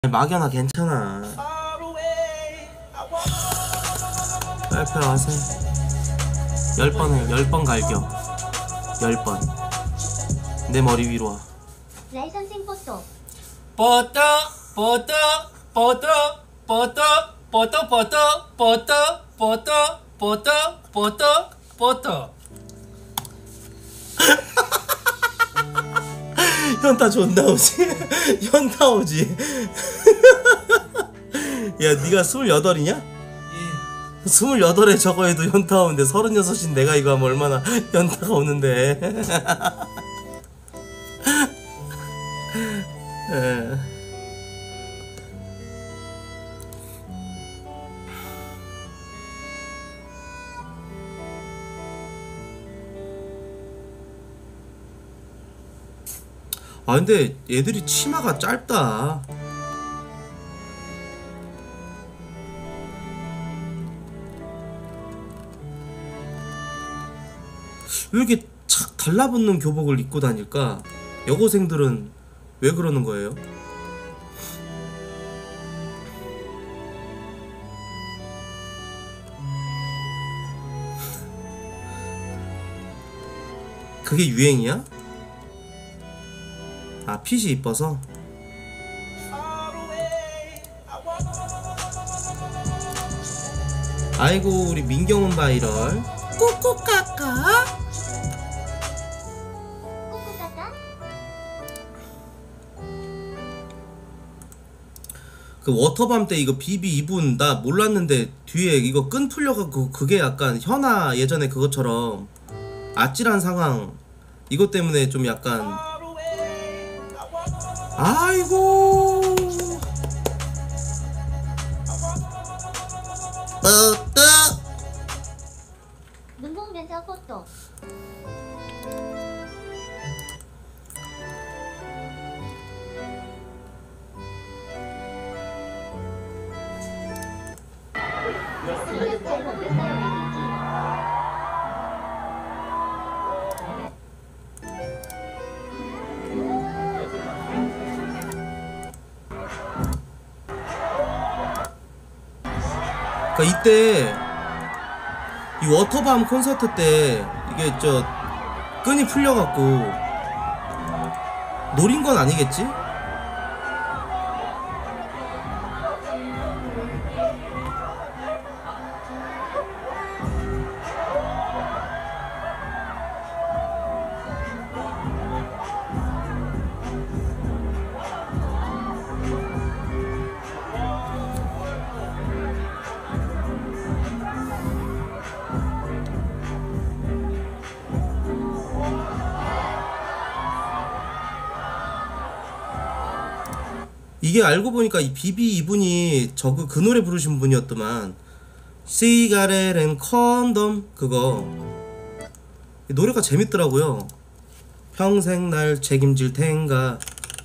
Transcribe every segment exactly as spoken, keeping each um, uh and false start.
막연아 괜찮아. 빨리 하세요. 열 번을 열 번 갈겨. 열 번. 내 머리 위로 와. 라이 선생 포토. 포토 포토 포토 포토 포토 포토 포토 포토 포토 포토 포토. 현타 존나 오지? 현타 오지? 야, 니가 스물여덟이냐? 예. 스물여덟에 저거 해도 현타 오는데 서른여섯인 내가 이거 하면 얼마나 현타가 오는데. 에. 아 근데 얘들이 치마가 짧다. 왜 이렇게 착 달라붙는 교복을 입고 다닐까? 여고생들은 왜 그러는 거예요? 그게 유행이야? 아, 핏이 이뻐서? 아이고 우리 민경훈 바이럴 꾸꾸까까 꾸꾸까까. 그 워터밤 때 이거 비비 입은 나 몰랐는데 뒤에 이거 끈 풀려갖고 그게 약간 현아 예전에 그것처럼 아찔한 상황 이것 때문에 좀 약간 아이고 어떠 눈봉면서 포토. 슬립 잘 먹는 사람이기. 그러니까 이때 이 워터밤 콘서트 때 이게 저 끈이 풀려갖고 노린 건 아니겠지? 이게 알고 보니까 이 비비 이분이 저그 그 노래 부르신 분이었더만. 시가렛 앤 컨덤 그거 이 노래가 재밌더라고요. 평생 날 책임질 텐가.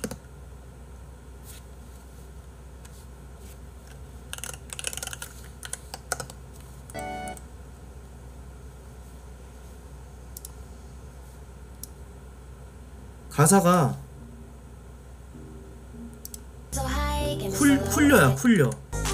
가사가 쿨, 쿨려야 쿨려.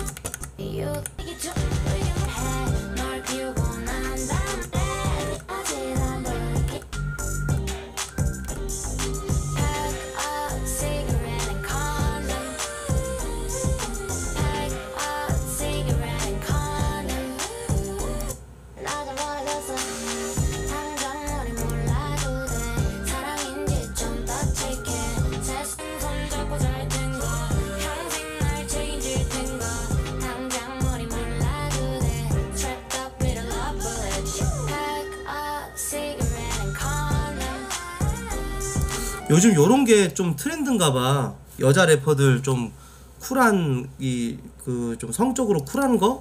요즘 요런게 좀 트렌드인가봐. 여자 래퍼들 좀 쿨한 이 그 좀 성적으로 쿨한 거?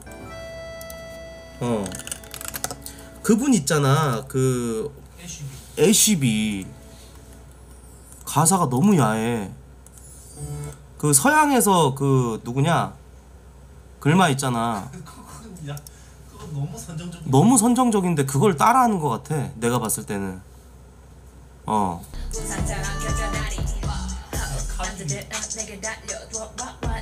어 그분 있잖아 그 애쉬비 가사가 너무 야해. 그 서양에서 그 누구냐 글마 있잖아. 야, 그거 너무 선정적. 너무 선정적인데 그걸 따라하는 것 같아 내가 봤을 때는. 어 가-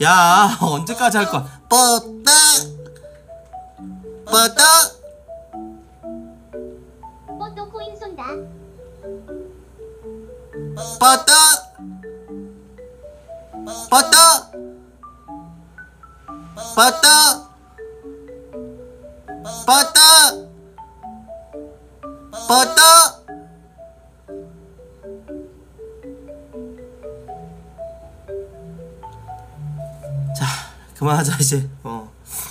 야 언제까지 할 거야? 뻗다 뻗다 뽀또 코인 쏜다. 뻗다 뻗다 뻗다 뻗다 뻗다. 자 그만하자 이제. 어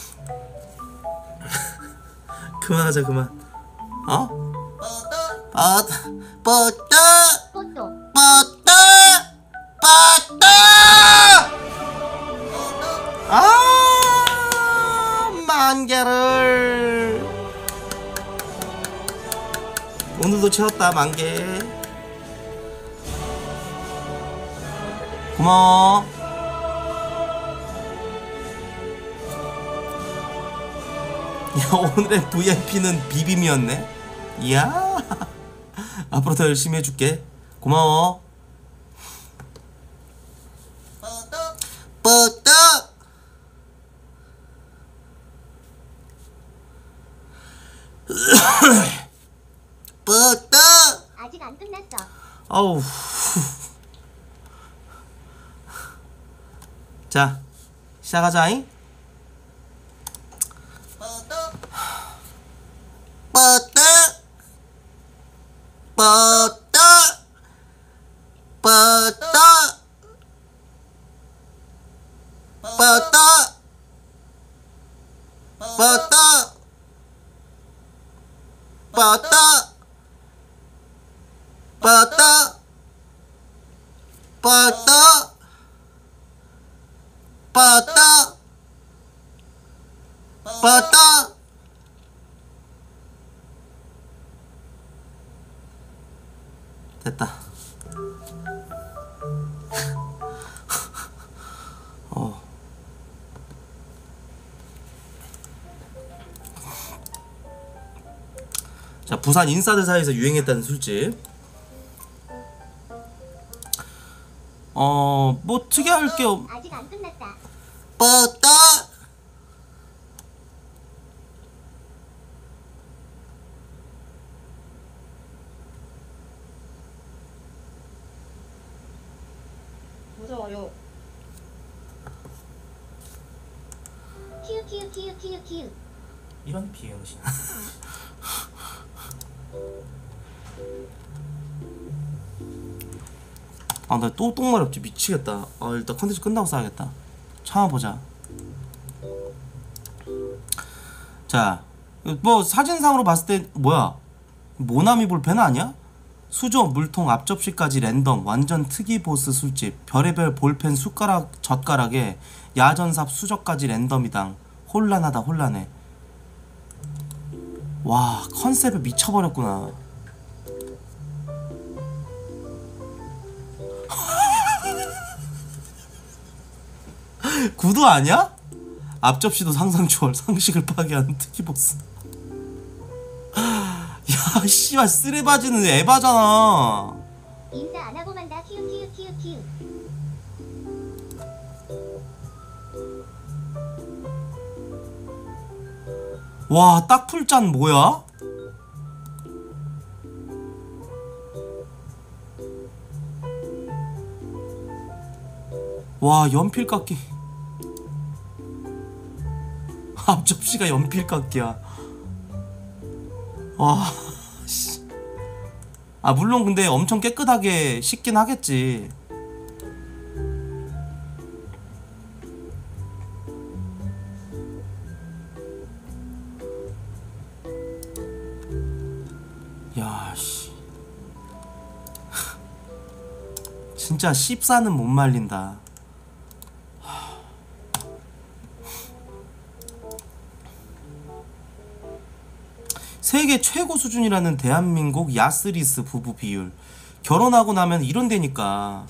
그만하자 그만. 어? 뻗 뻗다 뽀또. 뻗다 뻗다. 아 만개를 오늘도 채웠다. 만개 고마워. 야 오늘의 브이아이피는 비빔이었네. 이야 앞으로 더 열심히 해줄게. 고마워. 뻗다 뻗다. 아직 안 끝났어. 아우 자 시작하자잉. 뻗다 뻗다 뻗다 뻗다 뻗다 뻗다 뻗다 뻗다 뻗다 뻗다. 됐다. 어. 자, 부산 인싸들 사이에서 유행했다는 술집. 어, 뭐 특이할 게 없. 아직 안 끝났다. 뻗다. 무서워요. 키읔 키읔 키읔 키읔 키읔. 이런 비응신. 아, 나 또 똥마렵지. 미치겠다. 아, 일단 컨텐츠 끝나고 싸야겠다. 참아보자. 자, 뭐 사진상으로 봤을 때 뭐야? 모나미 볼펜 아니야? 수저, 물통, 앞접시까지 랜덤. 완전 특이 보스 술집. 별의별 볼펜, 숟가락, 젓가락에 야전삽, 수저까지 랜덤이당. 혼란하다 혼란해. 와, 컨셉에 미쳐버렸구나. 구두 아니야? 앞접시도 상상 초월. 상식을 파괴하는 특이 보스. 야 씨발 쓰레바지는 에바잖아. 인사 안 하고 만다. 키읔 키읔 키읔 키읔. 와 딱풀짠 뭐야? 와 연필깎이. 앞접시가 연필깎이야. 와 씨. 아 물론 근데 엄청 깨끗하게 씻긴 하겠지. 야 씨. 진짜 씹사는 못 말린다. 세계 최고 수준이라는 대한민국 야스리스 부부 비율. 결혼하고 나면 이런 데니까.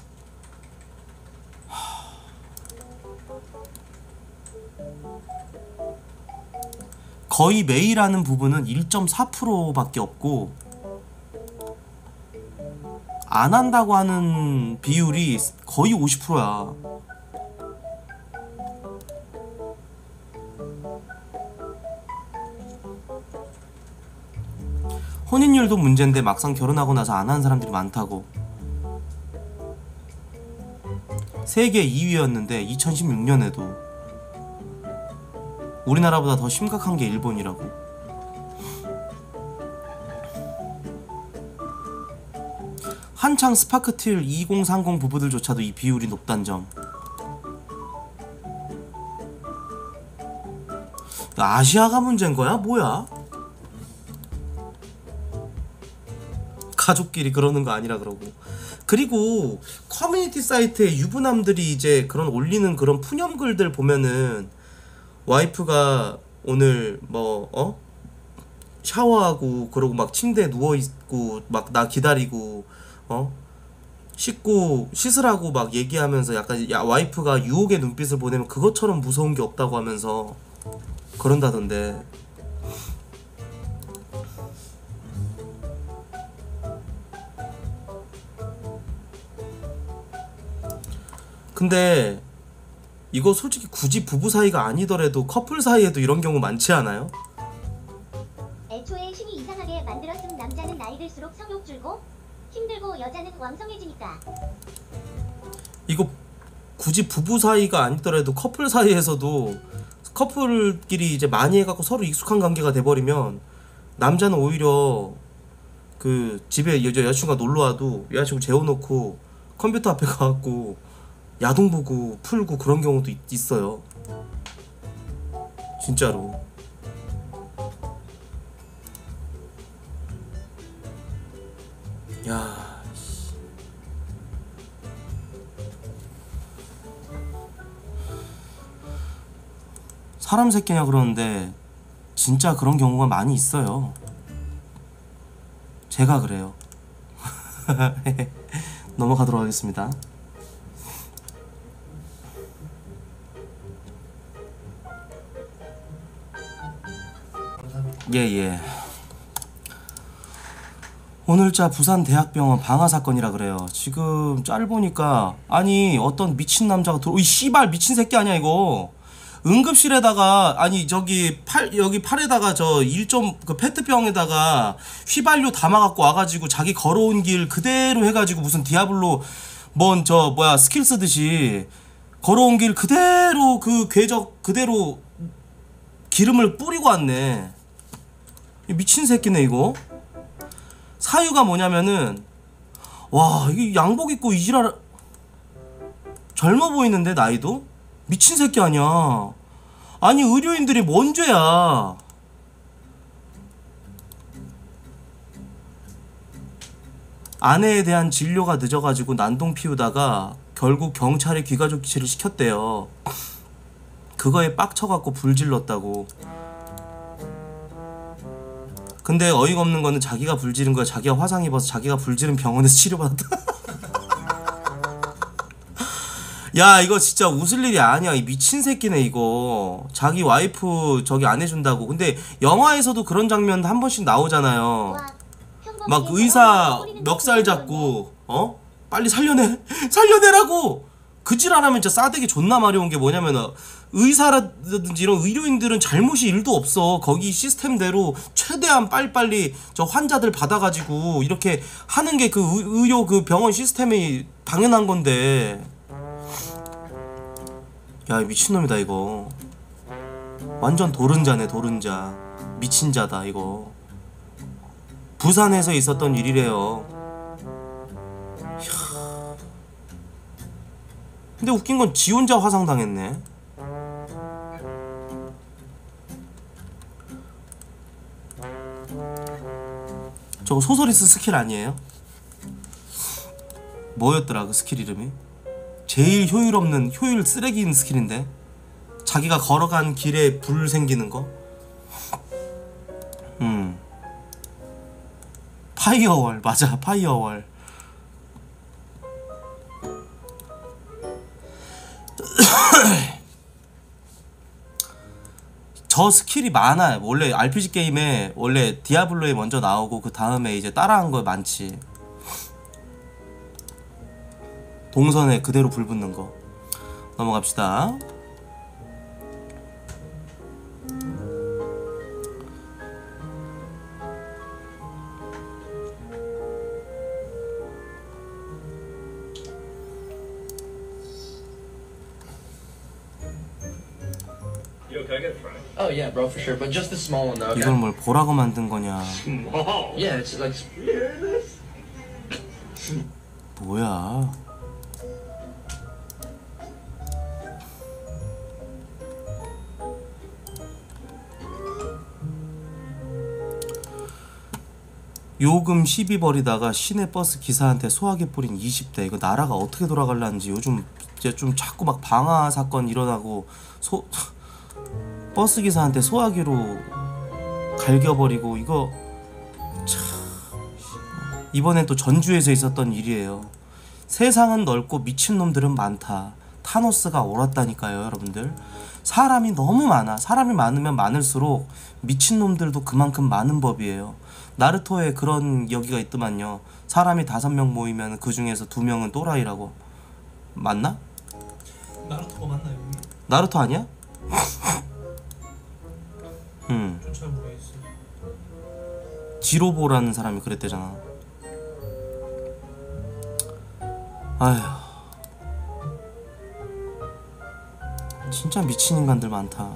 거의 매일 하는 부부는 일 점 사 퍼센트밖에 없고 안 한다고 하는 비율이 거의 오십 퍼센트야. 혼인율도 문제인데 막상 결혼하고 나서 안 하는 사람들이 많다고. 세계 이 위였는데 이천십육 년에도 우리나라보다 더 심각한 게 일본이라고. 한창 스파크틸 이공삼공 부부들조차도 이 비율이 높단 점. 아시아가 문제인 거야? 뭐야? 가족끼리 그러는 거 아니라 그러고. 그리고 커뮤니티 사이트에 유부남들이 이제 그런 올리는 그런 푸념글들 보면은 와이프가 오늘 뭐 어? 샤워하고 그러고 막 침대에 누워 있고 막 나 기다리고 어? 씻고 씻으라고 막 얘기하면서 약간 야 와이프가 유혹의 눈빛을 보내면 그것처럼 무서운 게 없다고 하면서 그런다던데. 근데 이거 솔직히 굳이 부부 사이가 아니더라도 커플 사이에도 이런 경우 많지 않아요? 애초에 신이 이상하게 만들었음. 남자는 나이 들수록 성욕 줄고 힘들고 여자는 왕성해지니까. 이거 굳이 부부 사이가 아니더라도 커플 사이에서도 커플끼리 이제 많이 해갖고 서로 익숙한 관계가 돼버리면 남자는 오히려 그 집에 여자 여자친구가 놀러와도 여자친구 재워놓고 컴퓨터 앞에 가갖고 야동 보고 풀고 그런 경우도 있, 있어요. 진짜로. 야. 사람 새끼냐 그러는데 진짜 그런 경우가 많이 있어요. 제가 그래요. 넘어가도록 하겠습니다. 예예. 예. 오늘자 부산대학병원 방화 사건이라 그래요. 지금 짤 보니까 아니 어떤 미친 남자가 들어. 이 씨발 미친 새끼 아니야 이거. 응급실에다가 아니 저기 팔 여기 팔에다가 저 일 점 그 페트병에다가 휘발유 담아갖고 와가지고 자기 걸어온 길 그대로 해가지고 무슨 디아블로 뭔 저 뭐야 스킬 쓰듯이 걸어온 길 그대로 그 궤적 그대로 기름을 뿌리고 왔네. 미친 새끼네 이거. 사유가 뭐냐면은 와 이게 양복 입고 이지랄 젊어 보이는데 나이도? 미친 새끼 아니야. 아니 의료인들이 뭔 죄야. 아내에 대한 진료가 늦어가지고 난동 피우다가 결국 경찰에 귀가조치를 시켰대요. 그거에 빡쳐갖고 불질렀다고. 근데 어이가 없는 거는 자기가 불지른 거야. 자기가 화상 입어서 자기가 불지른 병원에서 치료받았다. 야 이거 진짜 웃을 일이 아니야. 이 미친 새끼네 이거. 자기 와이프 저기 안 해준다고. 근데 영화에서도 그런 장면 한 번씩 나오잖아요. 막 의사 멱살 잡고 어? 빨리 살려내 살려내라고 그지랄하면 진짜 싸대기 존나 마려운 게 뭐냐면 의사라든지 이런 의료인들은 잘못이 일도 없어. 거기 시스템대로 최대한 빨리빨리 저 환자들 받아가지고 이렇게 하는 게 그 의료 그 병원 시스템이 당연한 건데. 야 미친놈이다 이거. 완전 도른자네 도른자. 미친자다 이거. 부산에서 있었던 일이래요. 이야. 근데 웃긴 건 지 혼자 화상당했네. 저거 소서리스 스킬 아니에요? 뭐였더라 그 스킬 이름이? 제일 효율 없는 효율 쓰레기인 스킬인데 자기가 걸어간 길에 불 생기는 거? 음 파이어월 맞아 파이어월. 저 스킬이 많아요. 원래 알피지 게임에 원래 디아블로에 먼저 나오고 그 다음에 이제 따라한 거 많지. 동선에 그대로 불 붙는 거. 넘어갑시다. Yo, can I get a fry? Oh yeah, bro, for sure. But just the small one though. Okay? 이걸 뭘 보라고 만든 거냐. Small. Yeah, it's like. You hear this? 뭐야. 요금 시비 벌이다가 시내 버스 기사한테 소화기 뿌린 이십 대. 이거 나라가 어떻게 돌아갈라는지 요즘 이제 좀 자꾸 막 방화 사건 일어나고 소 버스 기사한테 소화기로 갈겨버리고 이거 참 이번엔 또 전주에서 있었던 일이에요. 세상은 넓고 미친놈들은 많다. 타노스가 옳았다니까요, 여러분들. 사람이 너무 많아. 사람이 많으면 많을수록 미친놈들도 그만큼 많은 법이에요. 나루토에 그런 여기가 있더만요. 사람이 다섯 명 모이면 그 중에서 두 명은 또라이라고. 맞나? 나루토가 맞나요? 나루토 아니야? 음. 좀 잘 모르겠어요. 지로보라는 사람이 그랬대잖아. 아휴, 진짜 미친 인간들 많다.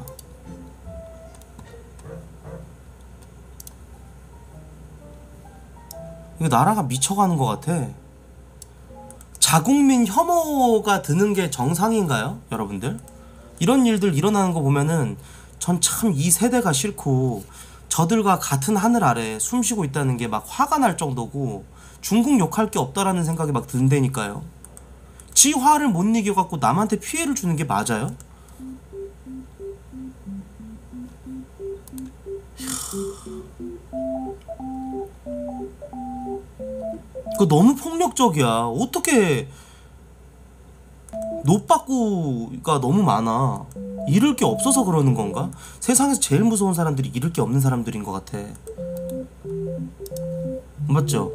이거 나라가 미쳐가는 것 같아. 자국민 혐오가 드는 게 정상인가요, 여러분들? 이런 일들 일어나는 거 보면은 전 참 이 세대가 싫고 저들과 같은 하늘 아래 숨쉬고 있다는 게 막 화가 날 정도고 중국 욕할 게 없다라는 생각이 막 든다니까요. 지 화를 못 이겨갖고 남한테 피해를 주는 게 맞아요? 그거 너무 폭력적이야. 어떻게 노빠꾸가 너무 많아. 잃을 게 없어서 그러는 건가? 세상에서 제일 무서운 사람들이 잃을 게 없는 사람들인 것 같아. 맞죠?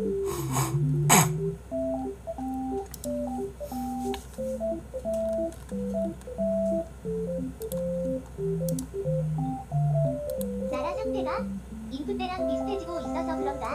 나라 상태가 인풋 때랑 비슷해지고 있어서 그런가?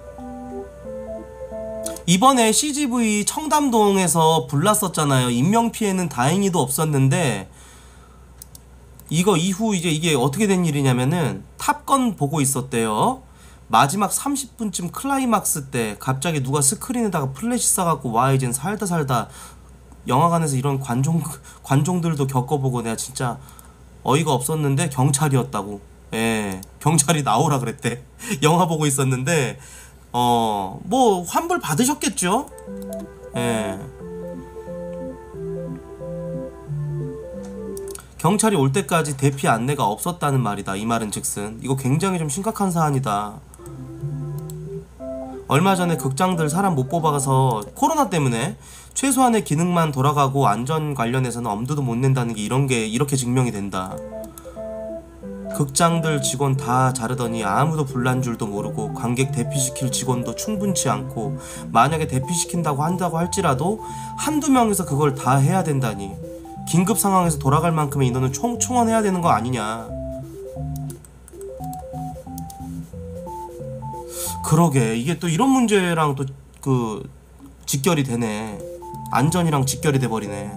이번에 씨지브이 청담동에서 불났었잖아요. 인명피해는 다행히도 없었는데 이거 이후 이제 이게 어떻게 된 일이냐면은 탑건 보고 있었대요. 마지막 삼십 분쯤 클라이막스 때 갑자기 누가 스크린에다가 플래시 쏴갖고 와 이젠 살다 살다. 영화관에서 이런 관종 관종들도 겪어보고 내가 진짜 어이가 없었는데 경찰이었다고. 예, 경찰이 나오라 그랬대. 영화 보고 있었는데 어, 뭐 환불 받으셨겠죠? 예. 경찰이 올 때까지 대피 안내가 없었다는 말이다. 이 말은 즉슨 이거 굉장히 좀 심각한 사안이다. 얼마 전에 극장들 사람 못 뽑아가서 코로나 때문에 최소한의 기능만 돌아가고 안전 관련해서는 엄두도 못 낸다는 게 이런 게 이렇게 증명이 된다. 극장들 직원 다 자르더니 아무도 불난 줄도 모르고 관객 대피시킬 직원도 충분치 않고 만약에 대피시킨다고 한다고 할지라도 한두 명에서 그걸 다 해야 된다니. 긴급 상황에서 돌아갈 만큼의 인원은 총, 충원해야 되는 거 아니냐. 그러게 이게 또 이런 문제랑 또 그 직결이 되네. 안전이랑 직결이 돼버리네.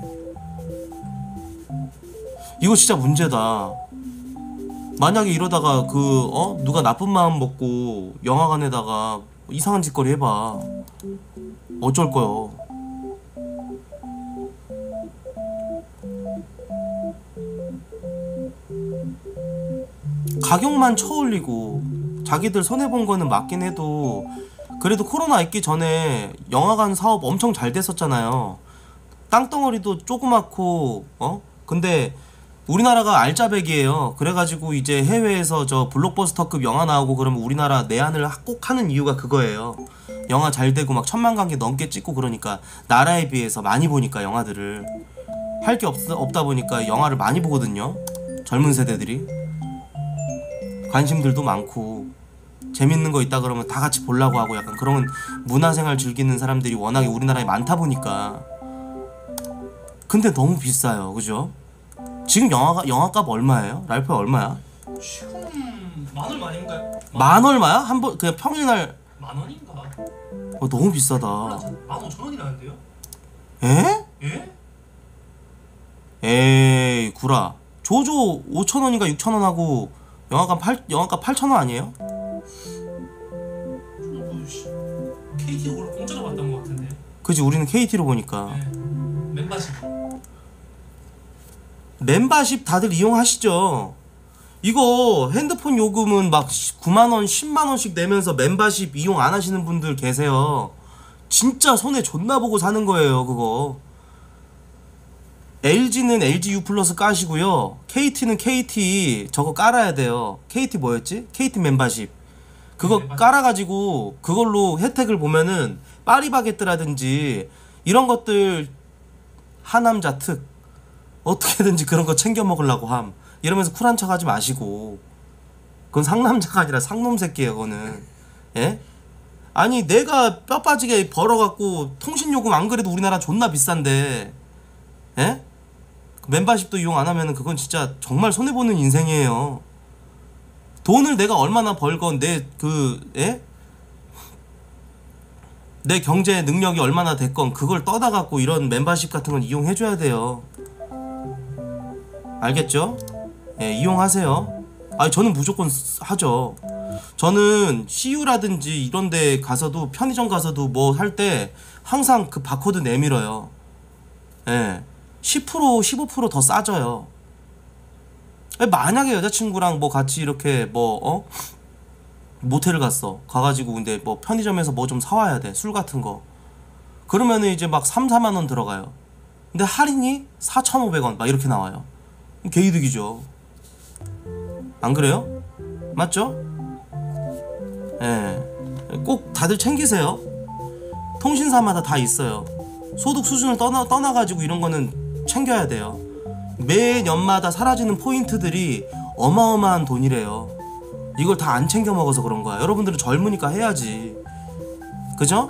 이거 진짜 문제다. 만약에 이러다가 그 어? 누가 나쁜 마음 먹고 영화관에다가 이상한 짓거리 해봐. 어쩔 거요. 가격만 쳐올리고 자기들 손해본 거는 맞긴 해도 그래도 코로나 있기 전에 영화관 사업 엄청 잘 됐었잖아요. 땅덩어리도 조그맣고 어? 근데 우리나라가 알짜배기예요. 그래가지고 이제 해외에서 저 블록버스터급 영화 나오고 그러면 우리나라 내한을 꼭 하는 이유가 그거예요. 영화 잘 되고 막 천만 관객 넘게 찍고 그러니까 나라에 비해서 많이 보니까 영화들을 할 게 없다 보니까 영화를 많이 보거든요. 젊은 세대들이 관심들도 많고 재밌는 거 있다 그러면 다 같이 보려고 하고 약간 그런 문화생활 즐기는 사람들이 워낙에 우리나라에 많다 보니까. 근데 너무 비싸요, 그죠? 지금 영화가 영화값 얼마예요? 랄프 얼마야? 지금 만 얼마 아닌가요? 만 얼마야? 한 번 그냥 평일날 만 원인가? 어, 너무 비싸다. 만 오천 원이라는데요? 에? 예? 에이 구라. 조조 오천 원인가 육천 원 하고 영화관 팔 영화가 팔천 원 아니에요? 케이티도 원래 공짜로 봤던 것 같은데. 그지 우리는 케이티로 보니까. 네. 멤버십. 멤버십 다들 이용하시죠? 이거 핸드폰 요금은 막 구만 원, 십만 원씩 내면서 멤버십 이용 안 하시는 분들 계세요. 진짜 손해 존나 보고 사는 거예요, 그거. 엘지는 엘지 U 플러스 까시고요. 케이티는 케이티 저거 깔아야 돼요. 케이티 뭐였지? 케이티 멤버십. 그거 멤버십. 깔아가지고 그걸로 혜택을 보면은 파리바게뜨라든지 이런 것들 하남자 특 어떻게든지 그런 거 챙겨 먹으려고 함. 이러면서 쿨한 척 하지 마시고. 그건 상남자가 아니라 상놈 새끼예요, 그거는. 예? 아니 내가 뼈 빠지게 벌어갖고 통신요금 안 그래도 우리나라 존나 비싼데 예? 멤버십도 이용 안 하면은 그건 진짜 정말 손해보는 인생이에요. 돈을 내가 얼마나 벌건 내 그 예? 내 경제 능력이 얼마나 됐건 그걸 떠다 갖고 이런 멤버십 같은 건 이용해줘야 돼요. 알겠죠? 예, 이용하세요. 아니 저는 무조건 하죠. 저는 씨유라든지 이런 데 가서도 편의점 가서도 뭐 할 때 항상 그 바코드 내밀어요. 예. 십 퍼센트 십오 퍼센트 더 싸져요. 만약에 여자친구랑 뭐 같이 이렇게 뭐 어? 모텔을 갔어. 가가지고 근데 뭐 편의점에서 뭐 좀 사와야 돼. 술 같은 거. 그러면은 이제 막 삼, 사만 원 들어가요. 근데 할인이 사천오백 원 막 이렇게 나와요. 개이득이죠. 안 그래요? 맞죠? 예. 꼭 다들 챙기세요. 통신사마다 다 있어요. 소득 수준을 떠나, 떠나가지고 이런 거는 챙겨야 돼요. 매년마다 사라지는 포인트들이 어마어마한 돈이래요. 이걸 다 안 챙겨 먹어서 그런 거야. 여러분들은 젊으니까 해야지. 그죠?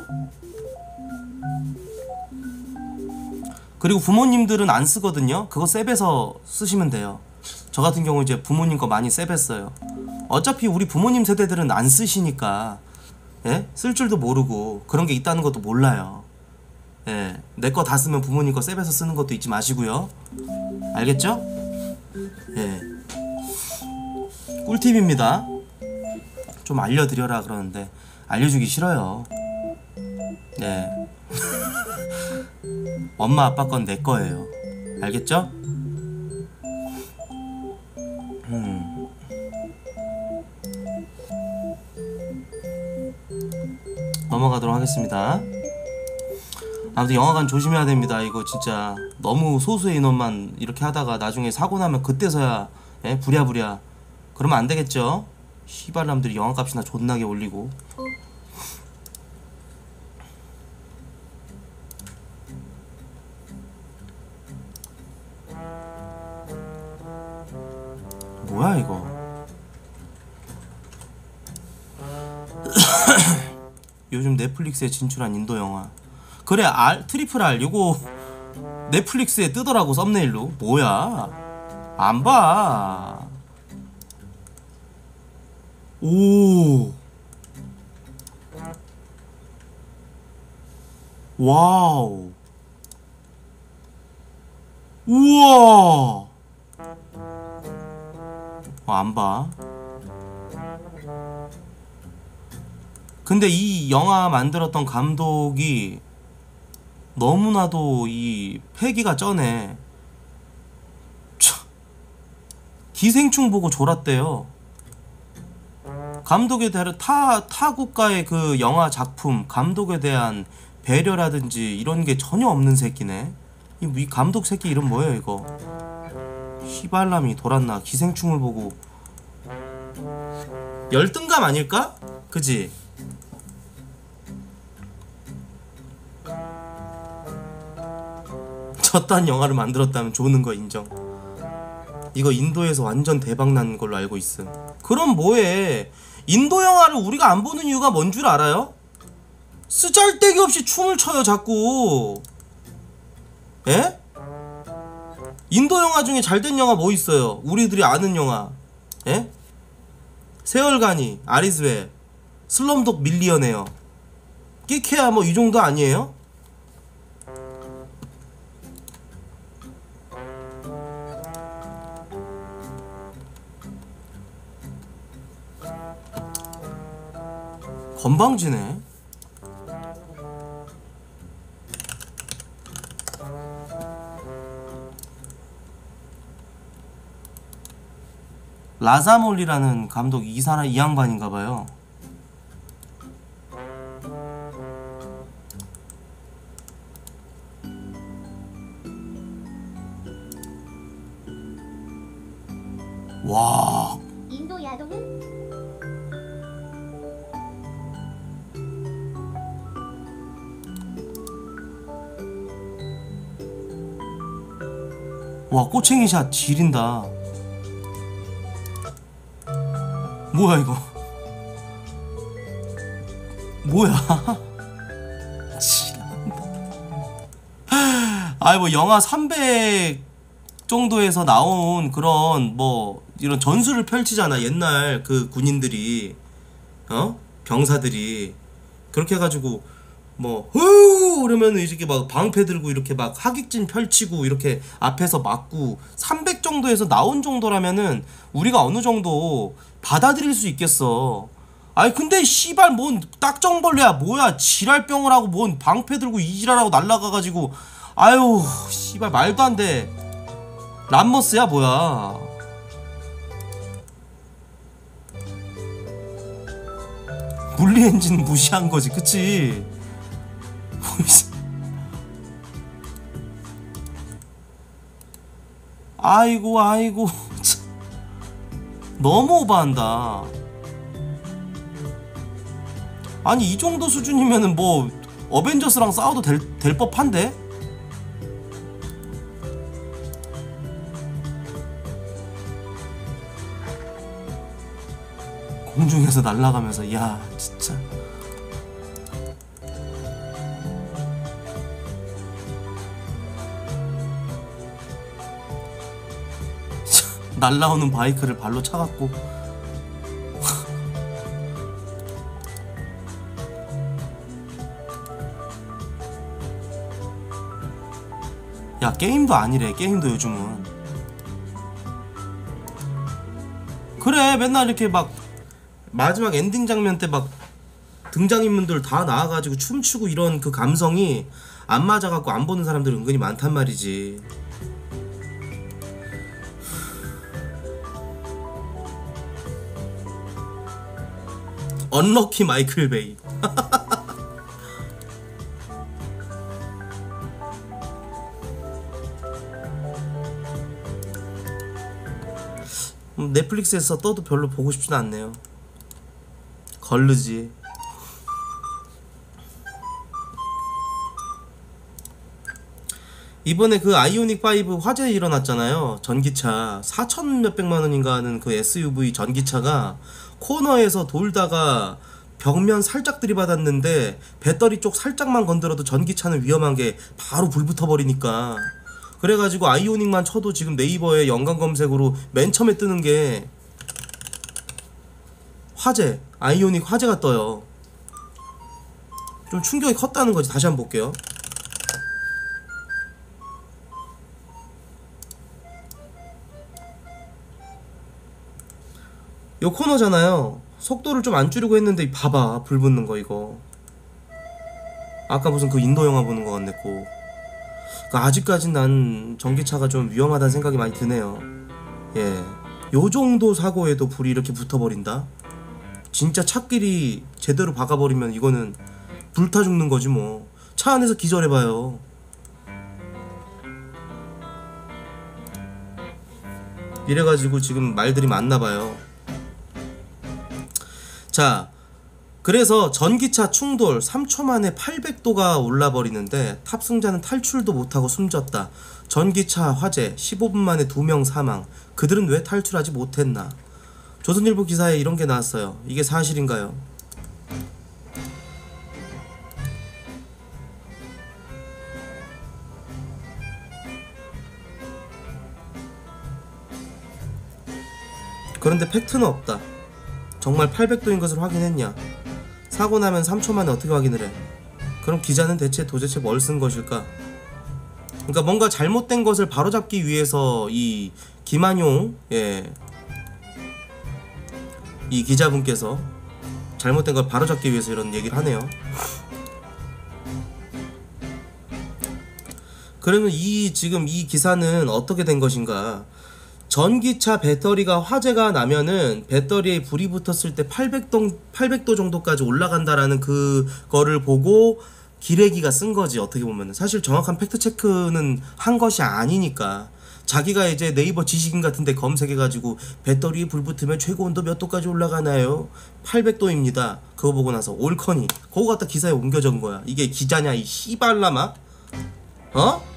그리고 부모님들은 안 쓰거든요. 그거 셉에서 쓰시면 돼요. 저 같은 경우 이제 부모님 거 많이 셉했어요. 어차피 우리 부모님 세대들은 안 쓰시니까 예? 쓸 줄도 모르고 그런 게 있다는 것도 몰라요. 예, 내 거 다 쓰면 부모님 거 셉에서 쓰는 것도 잊지 마시고요. 알겠죠? 예, 꿀팁입니다. 좀 알려드려라 그러는데 알려주기 싫어요. 예. 엄마 아빠 건 내 거예요. 알겠죠? 음. 넘어가도록 하겠습니다. 아무튼 영화관 조심해야 됩니다. 이거 진짜 너무 소수의 인원만 이렇게 하다가 나중에 사고 나면 그때서야 예? 부랴부랴 그러면 안 되겠죠? 시발남들이 영화값이나 존나게 올리고. 뭐야 이거. 요즘 넷플릭스에 진출한 인도 영화. 그래 R 트리플 R 요거 넷플릭스에 뜨더라고 썸네일로. 뭐야 안 봐. 오 와우 우와. 어, 안 봐. 근데 이 영화 만들었던 감독이 너무나도 이 패기가 쩌네. 참. 기생충 보고 졸았대요. 감독에 대한 타, 타 국가의 그 영화 작품 감독에 대한 배려라든지 이런 게 전혀 없는 새끼네. 이, 이 감독 새끼 이름 뭐예요 이거. 시발람이 돌았나. 기생충을 보고 열등감 아닐까? 그지? 저딴 영화를 만들었다면 조는 거 인정. 이거 인도에서 완전 대박난 걸로 알고 있음. 그럼 뭐해. 인도 영화를 우리가 안 보는 이유가 뭔 줄 알아요? 쓰잘데기 없이 춤을 춰요 자꾸. 에? 인도 영화 중에 잘된 영화 뭐 있어요? 우리들이 아는 영화. 에? 세월간이, 아리스웨, 슬럼독 밀리언웨어, 끼케야 뭐 이 정도 아니에요? 건방지네. 라자몰리라는 감독 이 사람 이 양반인가봐요. 와. 인도 야동은 와, 꼬챙이샷 지린다. 뭐야 이거? 뭐야? 지린다. 아이 뭐 영하 삼백 정도에서 나온 그런 뭐 이런 전술을 펼치잖아. 옛날 그 군인들이, 어? 병사들이 그렇게 해가지고 뭐 후 그러면 이렇게 막 방패 들고 이렇게 막 하객진 펼치고 이렇게 앞에서 막고 삼백 정도에서 나온 정도라면은 우리가 어느 정도 받아들일 수 있겠어. 아니 근데 씨발 뭔 딱정벌레야 뭐야. 지랄병을 하고 뭔 방패 들고 이지랄하고 날라가가지고 아유 씨발 말도 안 돼. 람머스야 뭐야. 물리 엔진 무시한 거지 그치? 아이고 아이고 참. 너무 오버한다. 아니 이 정도 수준이면은 뭐 어벤져스랑 싸워도 될, 될 법한데? 공중에서 날아가면서 야 진짜 날라오는 바이크를 발로 차갖고 야 게임도 아니래. 게임도 요즘은 그래 맨날 이렇게 막 마지막 엔딩 장면 때 막 등장인물들 다 나와가지고 춤추고 이런 그 감성이 안 맞아갖고 안 보는 사람들 은근히 많단 말이지. 언럭키 마이클 베이. 넷플릭스에서 떠도 별로 보고 싶진 않네요. 걸르지. 이번에 그 아이오닉 파이브 화재 일어났잖아요. 전기차 사천 몇백만 원인가 하는 그 에스유브이 전기차가 코너에서 돌다가 벽면 살짝 들이받았는데 배터리 쪽 살짝만 건드려도 전기차는 위험한 게 바로 불 붙어버리니까. 그래가지고 아이오닉만 쳐도 지금 네이버에 연관 검색으로 맨 처음에 뜨는 게 화재, 아이오닉 화재가 떠요. 좀 충격이 컸다는 거지. 다시 한번 볼게요. 요 코너잖아요. 속도를 좀 안 줄이고 했는데 봐봐 불 붙는 거 이거. 아까 무슨 그 인도 영화 보는 거 같네고. 그러니까 아직까진 난 전기차가 좀 위험하다는 생각이 많이 드네요. 예, 요 정도 사고에도 불이 이렇게 붙어버린다? 진짜 차끼리 제대로 박아버리면 이거는 불타 죽는 거지 뭐. 차 안에서 기절해봐요. 이래가지고 지금 말들이 많나봐요. 자, 그래서 전기차 충돌 삼 초 만에 팔백 도가 올라버리는데 탑승자는 탈출도 못하고 숨졌다. 전기차 화재 십오 분 만에 두 명 사망. 그들은 왜 탈출하지 못했나. 조선일보 기사에 이런 게 나왔어요. 이게 사실인가요? 그런데 팩트는 없다. 정말 팔백 도인 것을 확인했냐? 사고 나면 삼 초 만에 어떻게 확인을 해? 그럼 기자는 대체 도대체 뭘 쓴 것일까? 그러니까 뭔가 잘못된 것을 바로잡기 위해서 이 김한용, 예, 이 기자분께서 잘못된 걸 바로잡기 위해서 이런 얘기를 하네요. 그러면 이 지금 이 기사는 어떻게 된 것인가? 전기차 배터리가 화재가 나면은 배터리에 불이 붙었을 때 팔백 도, 팔백 도 정도까지 올라간다라는 그거를 보고 기레기가 쓴 거지. 어떻게 보면은 사실 정확한 팩트 체크는 한 것이 아니니까 자기가 이제 네이버 지식인 같은데 검색해가지고 배터리에 불 붙으면 최고 온도 몇 도까지 올라가나요? 팔백 도입니다. 그거 보고 나서 옳거니 그거 갖다 기사에 옮겨 적은 거야. 이게 기자냐 이 씨발라마? 어?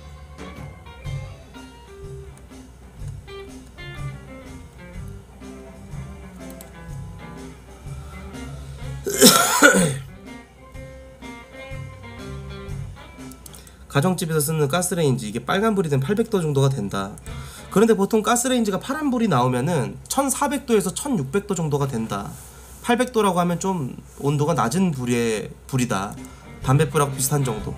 가정집에서 쓰는 가스레인지 이게 빨간불이 되면 팔백 도 정도가 된다. 그런데 보통 가스레인지가 파란불이 나오면은 천사백 도에서 천육백 도 정도가 된다. 팔백 도라고 하면 좀 온도가 낮은 불의 불이다. 담뱃불하고 비슷한 정도.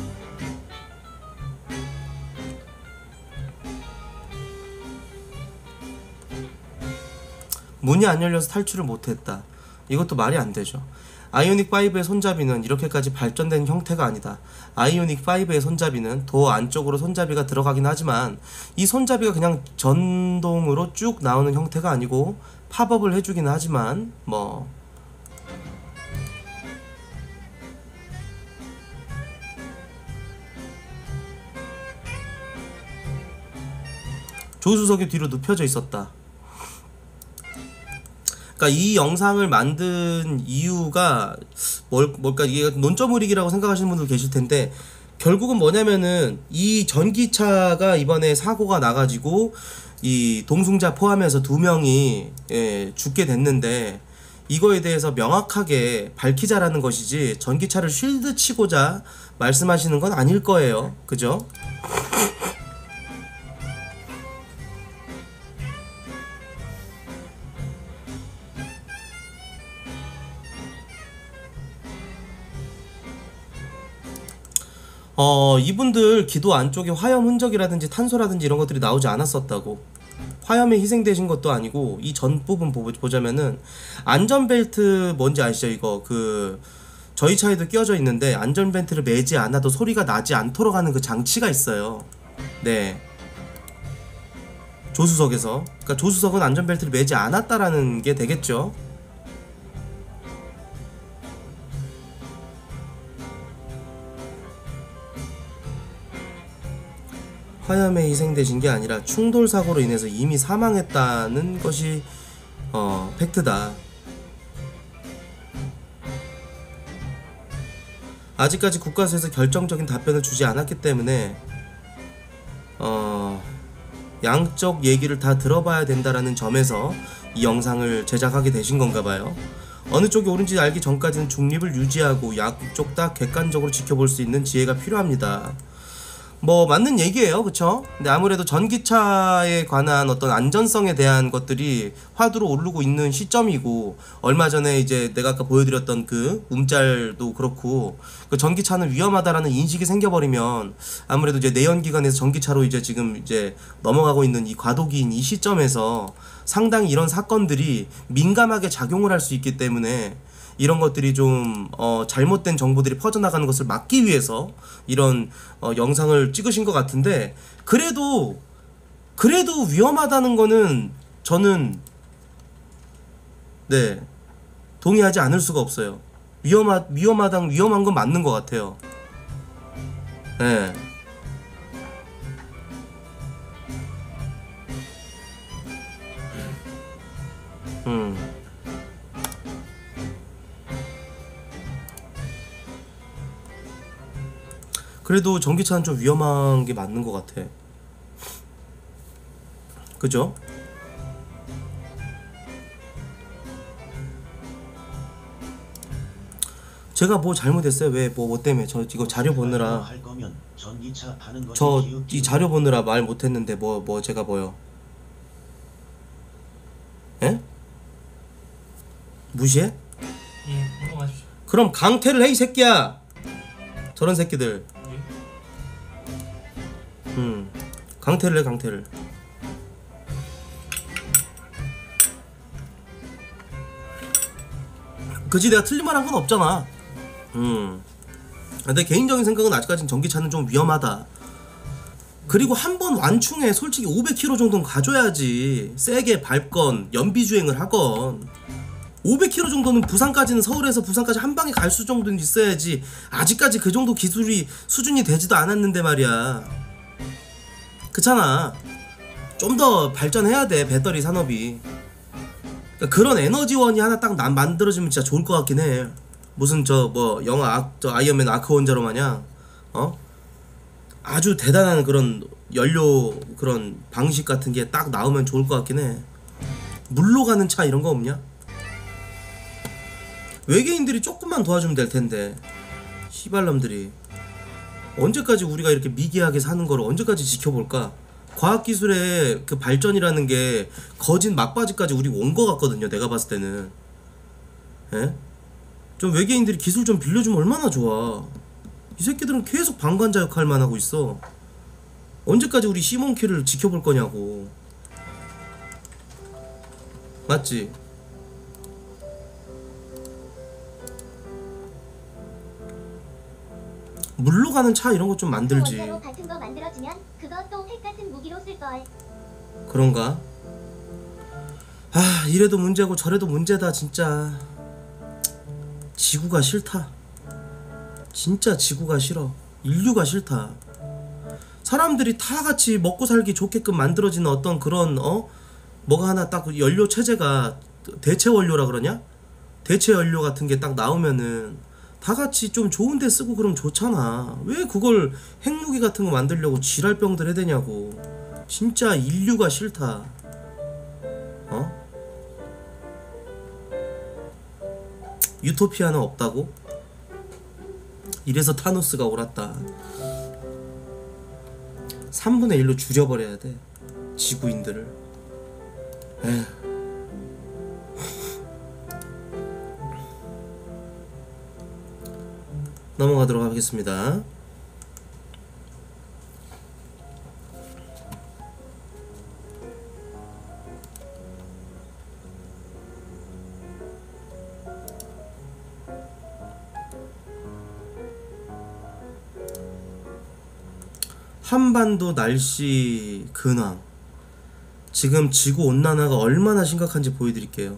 문이 안 열려서 탈출을 못했다. 이것도 말이 안 되죠. 아이오닉 파이브의 손잡이는 이렇게까지 발전된 형태가 아니다. 아이오닉 파이브의 손잡이는 도어 안쪽으로 손잡이가 들어가긴 하지만 이 손잡이가 그냥 전동으로 쭉 나오는 형태가 아니고 팝업을 해주긴 하지만 뭐 조수석이 뒤로 눕혀져 있었다. 그러니까 이 영상을 만든 이유가 뭘, 뭘까 이게 논점을이기라고 생각하시는 분들 계실 텐데 결국은 뭐냐면은 이 전기차가 이번에 사고가 나가지고 이 동승자 포함해서 두 명이 예, 죽게 됐는데 이거에 대해서 명확하게 밝히자라는 것이지 전기차를 쉴드 치고자 말씀하시는 건 아닐 거예요. 그죠? 어 이분들 기도 안쪽에 화염 흔적이라든지 탄소라든지 이런 것들이 나오지 않았었다고. 화염에 희생되신 것도 아니고 이 전 부분 보, 보자면은 안전벨트 뭔지 아시죠? 이거 그 저희 차에도 끼워져 있는데 안전벨트를 매지 않아도 소리가 나지 않도록 하는 그 장치가 있어요. 네, 조수석에서. 그러니까 조수석은 안전벨트를 매지 않았다라는 게 되겠죠. 화염에 희생되신 게 아니라 충돌 사고로 인해서 이미 사망했다는 것이 어, 팩트다. 아직까지 국가수에서 결정적인 답변을 주지 않았기 때문에 어, 양쪽 얘기를 다 들어봐야 된다라는 점에서 이 영상을 제작하게 되신 건가 봐요. 어느 쪽이 옳은지 알기 전까지는 중립을 유지하고 양쪽 다 객관적으로 지켜볼 수 있는 지혜가 필요합니다. 뭐 맞는 얘기예요, 그쵸? 근데 아무래도 전기차에 관한 어떤 안전성에 대한 것들이 화두로 오르고 있는 시점이고, 얼마 전에 이제 내가 아까 보여드렸던 그 움짤도 그렇고, 그 전기차는 위험하다라는 인식이 생겨버리면 아무래도 이제 내연기관에서 전기차로 이제 지금 이제 넘어가고 있는 이 과도기인 이 시점에서 상당히 이런 사건들이 민감하게 작용을 할 수 있기 때문에 이런 것들이 좀 어, 잘못된 정보들이 퍼져나가는 것을 막기 위해서 이런 어, 영상을 찍으신 것 같은데, 그래도 그래도 위험하다는 거는 저는 네 동의하지 않을 수가 없어요. 위험하, 위험하다, 위험한 건 맞는 것 같아요. 네. 음. 그래도 전기차는 좀 위험한 게 맞는 것 같아. 그죠? 제가 뭐 잘못했어요? 왜 뭐 뭐 때문에? 저 이거 자료 보느라 저 이 자료 보느라 말 못했는데 뭐 뭐 제가 뭐요? 에? 무시해? 예, 넘어가십시오. 그럼 강퇴를 해 이 새끼야. 저런 새끼들. 음, 강퇴를 해, 강퇴를. 그지 내가 틀릴만한 건 없잖아. 음. 근데 개인적인 생각은 아직까진 전기차는 좀 위험하다. 그리고 한 번 완충에 솔직히 오백 킬로미터 정도는 가줘야지. 세게 밟건 연비 주행을 하건 오백 킬로미터 정도는 부산까지는 서울에서 부산까지 한 방에 갈 수 정도는 있어야지. 아직까지 그 정도 기술이 수준이 되지도 않았는데 말이야. 그렇잖아. 좀 더 발전해야 돼 배터리 산업이. 그러니까 그런 에너지원이 하나 딱 난 만들어지면 진짜 좋을 것 같긴 해. 무슨 저 뭐 영화 아, 저 아이언맨 아크 원자로 마냥 어 아주 대단한 그런 연료 그런 방식 같은 게 딱 나오면 좋을 것 같긴 해. 물로 가는 차 이런 거 없냐? 외계인들이 조금만 도와주면 될 텐데. 시발놈들이 언제까지 우리가 이렇게 미개하게 사는 거를 언제까지 지켜볼까? 과학기술의 그 발전이라는 게 거진 막바지까지 우리 온 거 같거든요. 내가 봤을 때는. 예? 좀 외계인들이 기술 좀 빌려주면 얼마나 좋아. 이 새끼들은 계속 방관자 역할만 하고 있어. 언제까지 우리 시몬키를 지켜볼 거냐고. 맞지? 물로 가는 차 이런 거 좀 만들지. 원자로 같은 거 만들어주면 그거 또 핵 같은 무기로 쓸 걸. 그런가? 아, 이래도 문제고 저래도 문제다 진짜. 지구가 싫다. 진짜 지구가 싫어. 인류가 싫다. 사람들이 다 같이 먹고 살기 좋게끔 만들어지는 어떤 그런 어? 뭐가 하나 딱 연료 체제가 대체 원료라 그러냐? 대체 연료 같은 게 딱 나오면은 다 같이 좀 좋은 데 쓰고 그러면 좋잖아. 왜 그걸 핵무기 같은 거 만들려고 지랄병들 해대냐고. 진짜 인류가 싫다. 어? 유토피아는 없다고? 이래서 타노스가 옳았다. 삼분의 일로 줄여버려야 돼 지구인들을. 에휴. 넘어가도록 하겠습니다. 한반도 날씨 근황. 지금 지구온난화가 얼마나 심각한지 보여드릴게요.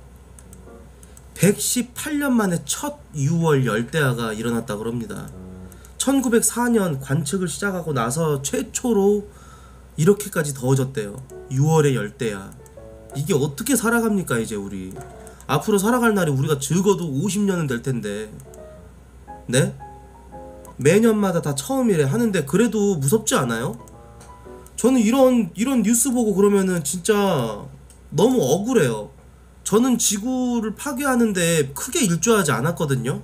백십팔 년 만에 첫 유월 열대야가 일어났다 그럽니다. 천구백사 년 관측을 시작하고 나서 최초로 이렇게까지 더워졌대요. 유월의 열대야. 이게 어떻게 살아갑니까 이제 우리. 앞으로 살아갈 날이 우리가 적어도 오십 년은 될 텐데. 네? 매년마다 다 처음이래 하는데 그래도 무섭지 않아요? 저는 이런 이런 뉴스 보고 그러면은 진짜 너무 억울해요. 저는 지구를 파괴하는데 크게 일조하지 않았거든요.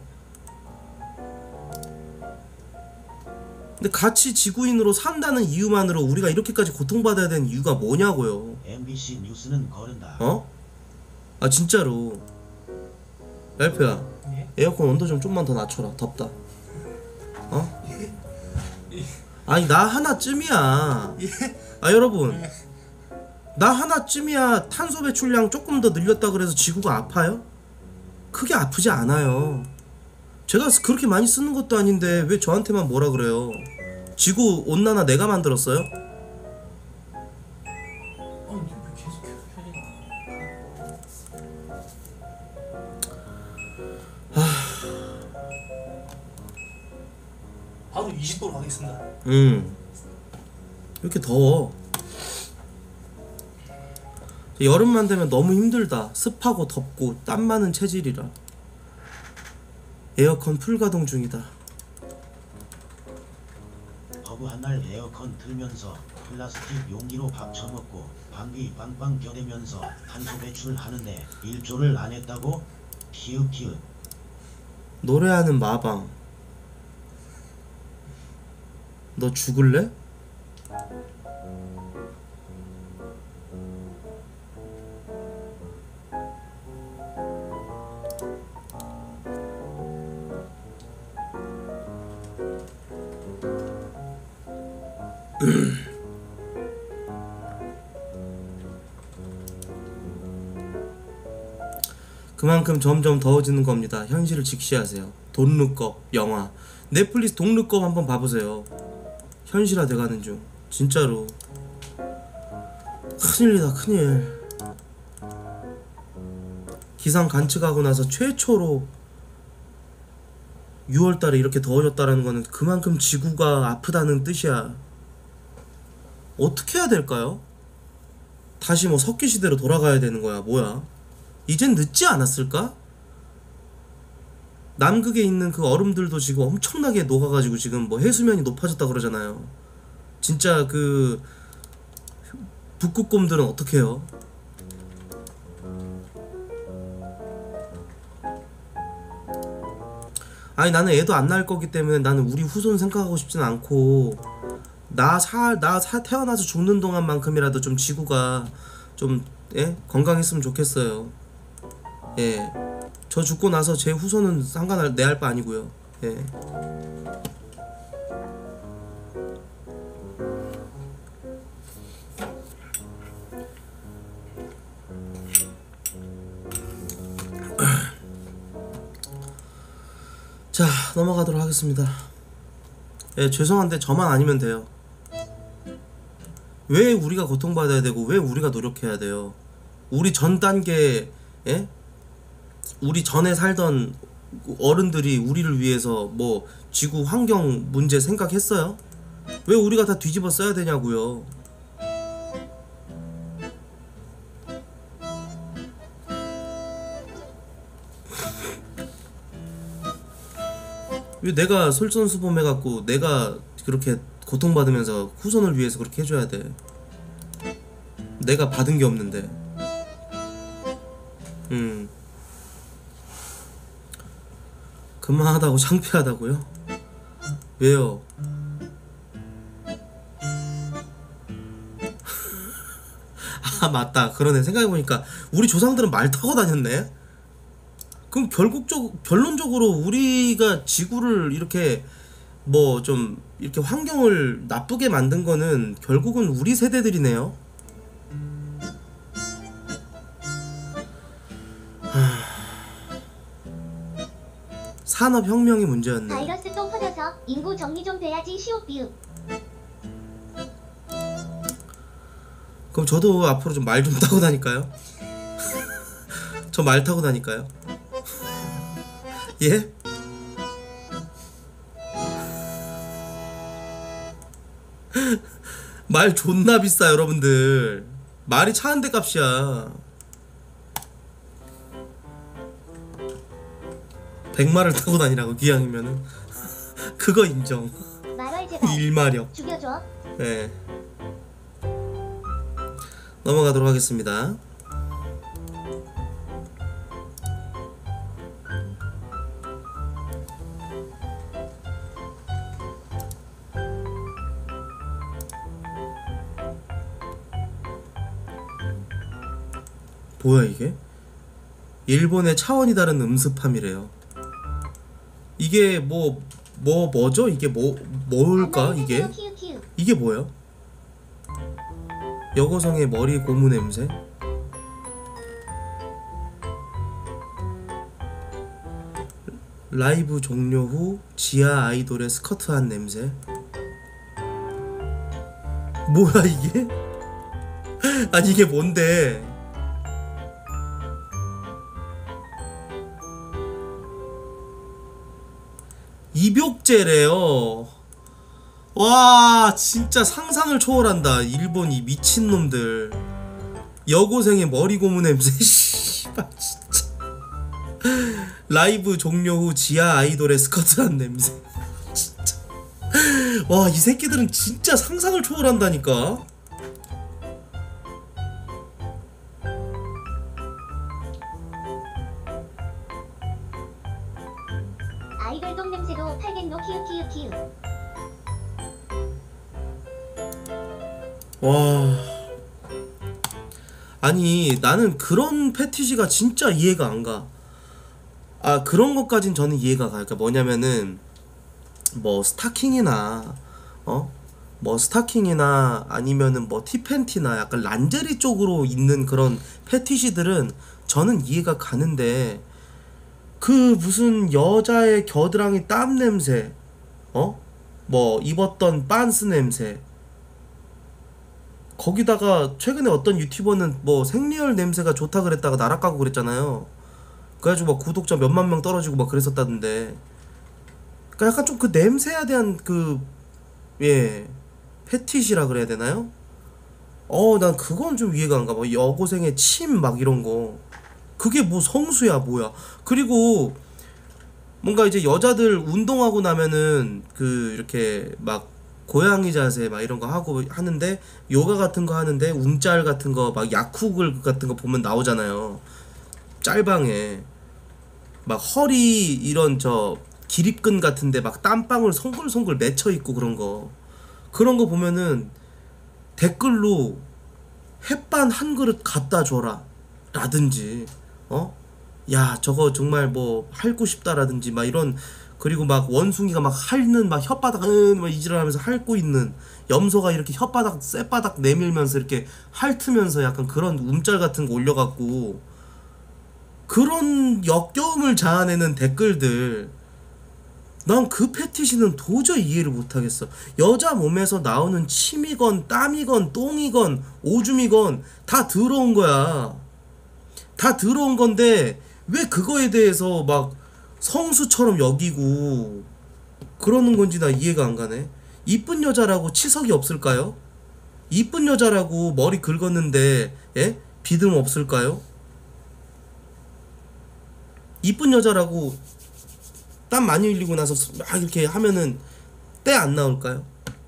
근데 같이 지구인으로 산다는 이유만으로 우리가 이렇게까지 고통받아야 되는 이유가 뭐냐고요. 엠비씨 뉴스는 거른다. 어? 아 진짜로. 랄프야, 예? 에어컨 온도 좀 좀만 더 낮춰라. 덥다. 어? 아니 나 하나쯤이야. 아 여러분, 나 하나쯤이야 탄소 배출량 조금 더 늘렸다 그래서 지구가 아파요? 크게 아프지 않아요. 제가 그렇게 많이 쓰는 것도 아닌데 왜 저한테만 뭐라 그래요. 지구 온난화 내가 만들었어요? 아니 왜 계속 켜지나? 바로 이십 도로 가겠습니다. 음. 이렇게 더워. 여름만 되면 너무 힘들다. 습하고 덥고 땀 많은 체질이라 에어컨 풀가동 중이다. 허구한 날 에어컨 틀면서 플라스틱 용기로 밥 처먹고 방귀 빵빵 껴대면서 탄소 배출하는데 일조를 안 했다고? 키읔 키읔. 노래하는 마방. 너 죽을래? 그만큼 점점 더워지는 겁니다. 현실을 직시하세요. 돈룩업 영화 넷플릭스 돈룩업 한번 봐보세요. 현실화 돼가는 중. 진짜로 큰일이다 큰일. 기상 관측하고 나서 최초로 유월달에 이렇게 더워졌다는 거는 그만큼 지구가 아프다는 뜻이야. 어떻게 해야 될까요? 다시 뭐 석기시대로 돌아가야 되는 거야 뭐야? 이젠 늦지 않았을까? 남극에 있는 그 얼음들도 지금 엄청나게 녹아가지고 지금 뭐 해수면이 높아졌다 그러잖아요. 진짜 그 북극곰들은 어떻게 해요? 아니 나는 애도 안 낳을 거기 때문에 나는 우리 후손 생각하고 싶진 않고 나 살 나 사 태어나서 죽는 동안만큼이라도 좀 지구가 좀 예? 건강했으면 좋겠어요. 예. 저 죽고 나서 제 후손은 상관할 내 할 바 아니고요. 예. 자, 넘어가도록 하겠습니다. 예, 죄송한데 저만 아니면 돼요. 왜 우리가 고통받아야 되고 왜 우리가 노력해야 돼요? 우리 전 단계, 예? 우리 전에 살던 어른들이 우리를 위해서 뭐 지구 환경 문제 생각했어요? 왜 우리가 다 뒤집어 써야 되냐고요? 왜 내가 솔선수범해갖고 내가 그렇게 고통받으면서 후손을 위해서 그렇게 해줘야 돼? 내가 받은 게 없는데. 음. 그만하다고 창피하다고요? 왜요? 아 맞다 그러네. 생각해보니까 우리 조상들은 말 타고 다녔네? 그럼 결국적 결론적으로 우리가 지구를 이렇게 뭐 좀 이렇게 환경을 나쁘게 만든 거는 결국은 우리 세대들이네요. 하... 산업혁명이 문제였네. 바이러스 또 퍼져서 인구 정리 좀 돼야지 시옷비읍. 그럼 저도 앞으로 좀 말 좀 타고 다닐까요? 저 말 타고 다닐까요? 예? 말 존나 비싸 여러분들. 말이 차 한 대 값이야. 백마를 타고 다니라고 기왕이면은. 그거 인정. 말월 제발. 일마력. 죽여줘. 네. 넘어가도록 하겠습니다. 뭐야 이게? 일본의 차원이 다른 음습함이래요. 이게 뭐, 뭐, 뭐죠? 이게 뭐, 뭘까? 이게? 키읔, 키읔. 이게 뭐야? 여고생의 머리 고무 냄새? 라이브 종료 후 지하 아이돌의 스커트한 냄새? 뭐야 이게? 아니 이게 뭔데? 입욕제래요. 와 진짜 상상을 초월한다. 일본 이 미친놈들. 여고생의 머리 고무 냄새. 씨발 진짜. 라이브 종료 후 지하 아이돌의 스커트한 냄새. 진짜. 와 이 새끼들은 진짜 상상을 초월한다니까. 아이돌 똥 냄새도 팔겠노 키읔 키읔 키읔. 와 아니 나는 그런 패티시가 진짜 이해가 안 가. 아 그런 것까진 저는 이해가 가. 그러니까 뭐냐면은 뭐 스타킹이나 어? 뭐 스타킹이나 아니면은 뭐 티팬티나 약간 란제리 쪽으로 있는 그런 패티시들은 저는 이해가 가는데 그 무슨 여자의 겨드랑이 땀 냄새, 어? 뭐 입었던 빤스 냄새, 거기다가 최근에 어떤 유튜버는 뭐 생리혈 냄새가 좋다 그랬다가 나락가고 그랬잖아요. 그래가지고 막 구독자 몇만 명 떨어지고 막 그랬었다던데. 그러니까 약간 좀 그 냄새에 대한 그 예 패티시라 그래야 되나요? 어 난 그건 좀 이해가 안 가. 뭐 여고생의 침 막 이런 거 그게 뭐 성수야 뭐야. 그리고 뭔가 이제 여자들 운동하고 나면은 그 이렇게 막 고양이 자세 막 이런 거 하고 하는데 요가 같은 거 하는데 움짤 같은 거 막 야쿠글 같은 거 보면 나오잖아요. 짤방에 막 허리 이런 저 기립근 같은데 막 땀방울 송글송글 맺혀 있고 그런 거 그런 거 보면은 댓글로 햇반 한 그릇 갖다 줘라 라든지 어? 야 저거 정말 뭐 핥고 싶다라든지 막 이런. 그리고 막 원숭이가 막 핥는 막 혓바닥 으막 이질하면서 핥고 있는 염소가 이렇게 혓바닥 쌔바닥 내밀면서 이렇게 핥으면서 약간 그런 움짤 같은 거 올려갖고 그런 역겨움을 자아내는 댓글들, 난 그 패티시는 도저히 이해를 못하겠어. 여자 몸에서 나오는 침이건 땀이건 똥이건 오줌이건 다 더러운 거야. 다 더러운 건데 왜 그거에 대해서 막 성수처럼 여기고 그러는 건지 나 이해가 안 가네. 이쁜 여자라고 치석이 없을까요? 이쁜 여자라고 머리 긁었는데 예? 비듬 없을까요? 이쁜 여자라고 땀 많이 흘리고 나서 막 이렇게 하면은 때 안 나올까요?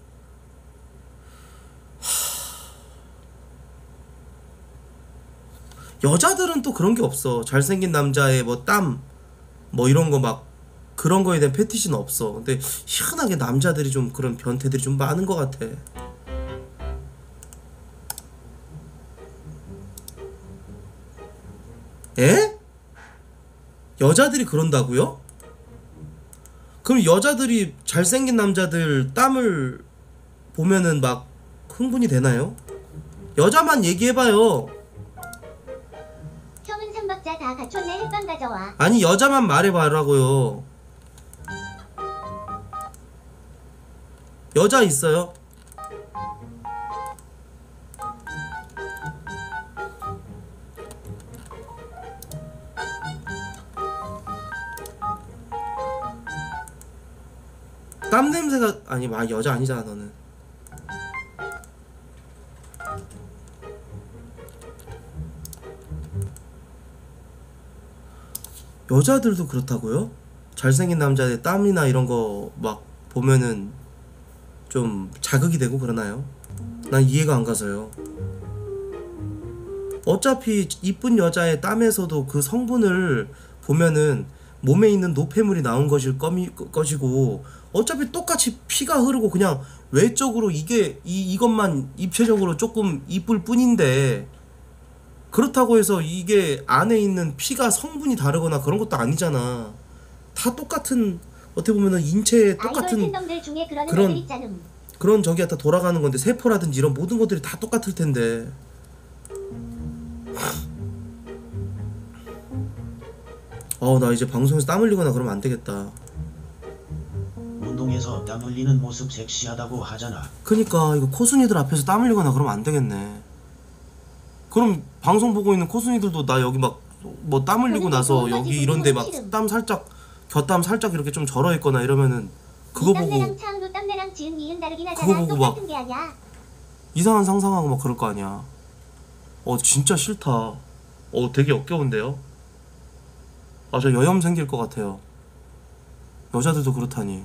여자들은 또 그런 게 없어. 잘생긴 남자의 뭐 땀 뭐 이런 거 막 그런 거에 대한 패티시는 없어. 근데 희한하게 남자들이 좀 그런 변태들이 좀 많은 것 같아. 에? 여자들이 그런다고요? 그럼 여자들이 잘생긴 남자들 땀을 보면은 막 흥분이 되나요? 여자만 얘기해봐요. 형은 삼박자 다 갖췄네. 햇반 가져와. 아니 여자만 말해봐라고요. 여자 있어요? 땀 냄새가 아니 막 여자 아니잖아 너는. 여자들도 그렇다고요? 잘생긴 남자의 땀이나 이런 거 막 보면은 좀 자극이 되고 그러나요? 난 이해가 안 가서요. 어차피 이쁜 여자의 땀에서도 그 성분을 보면은 몸에 있는 노폐물이 나온 것일 거미, 것이고 어차피 똑같이 피가 흐르고 그냥 외적으로 이게 이, 이것만 입체적으로 조금 이쁠 뿐인데 그렇다고 해서 이게 안에 있는 피가 성분이 다르거나 그런 것도 아니잖아. 다 똑같은 어떻게 보면은 인체에 아이돌 똑같은 팬덤들 중에 그러는 그런- 애들 있잖음. 그런 저기가 다 돌아가는 건데 세포라든지 이런 모든 것들이 다 똑같을 텐데. 어 나 이제 방송에서 땀 흘리거나 그러면 안 되겠다. 운동에서 땀 흘리는 모습 섹시하다고 하잖아. 그니까 이거 코순이들 앞에서 땀 흘리거나 그러면 안 되겠네. 그럼 방송 보고 있는 코순이들도 나 여기 막 뭐 땀 흘리고 나서 여기 이런데 막 땀 살짝 곁땀 살짝 이렇게 좀 절어 있거나 이러면은 그거 이 땀내랑 보고 차은우 땀내랑 지은 니은 다르긴 그거 하잖아. 보고 막- 똑같은 게 아니야. 이상한 상상하고 막 그럴 거 아니야. 어 진짜 싫다. 어 되게 역겨운데요. 아 저 여염 생길 것 같아요. 여자들도 그렇다니.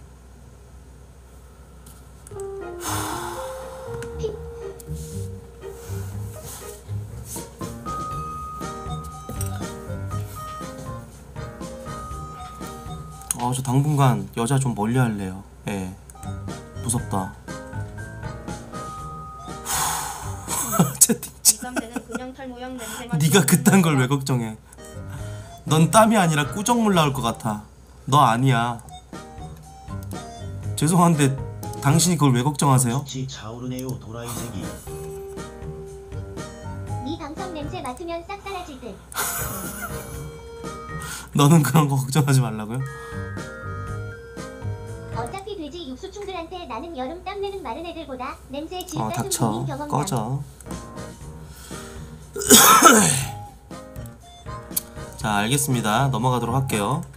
아 저 당분간 여자 좀 멀리 할래요. 예. 무섭다. 채팅창. 네가 그딴 걸 왜 걱정해? 넌 땀이 아니라 꾸정물 나올 것 같아. 너 아니야. 죄송한데 당신이 그걸 왜 걱정하세요? 지 차오르네요 도라이 새끼. 네 방송 냄새 맡으면 싹 사라질 듯. 너는 그런 거 걱정하지 말라고요? 어차피 돼지 육수충들한테 나는 여름 땀내는 마른 애들보다 냄새 질 어 같은 닥쳐 고민 경험담. 꺼져. 자 알겠습니다. 넘어가도록 할게요.